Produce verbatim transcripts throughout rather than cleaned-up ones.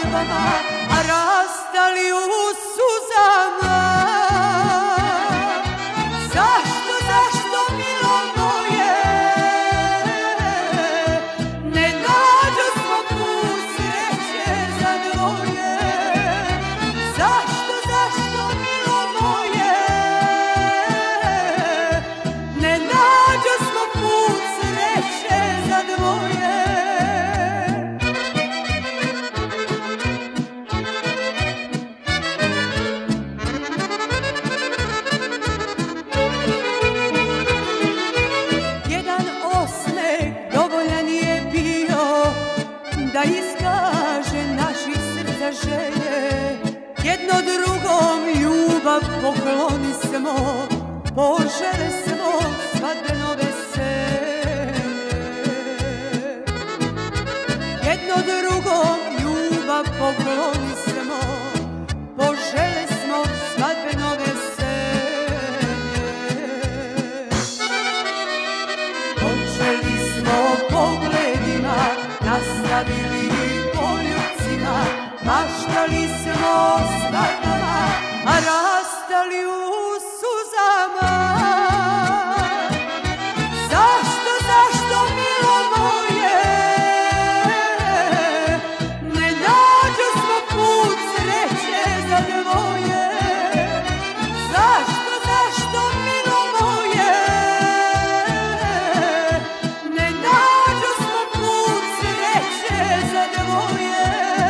svadbama, a rastali u suzama. Zašto, zašto, milo moje, ne nađosmo put sreće za dvoje? Zašto, zašto, milo moje, ne nađosmo put sreće za dvoje? Jedan osmeh dovoljan je bio da iskaže naših srca želje. Jedno drugom ljubav pokloni smo, požele smo svadbeno veselje. Jedno drugom ljubav pokloni smo, požele smo svadbeno veselje. Počeli smo pogledima, nastavili poljubcima, maštali smo svadbama, a rastali u suzama. Zašto, zašto, milo moje, ne nađosmo put sreće za dvoje? Zašto, zašto, milo moje, ne nađosmo put sreće za dvoje?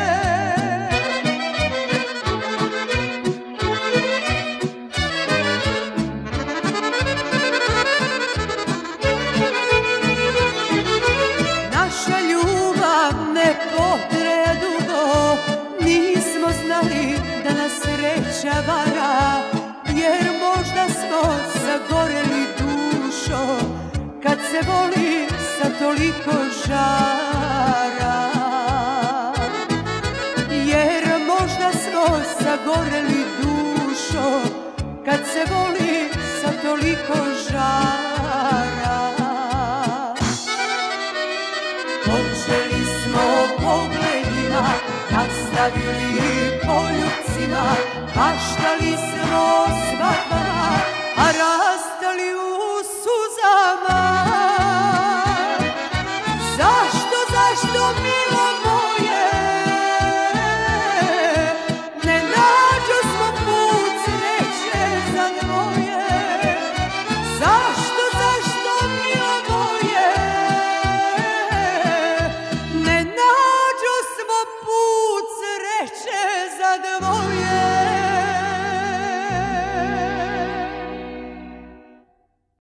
Naša ljubav ne potraje dugo, nismo znali da nas sreća vara, jer možda smo zagoreli dušo kad se voli sa toliko žara. Jer možda smo zagoreli dušo kad se voli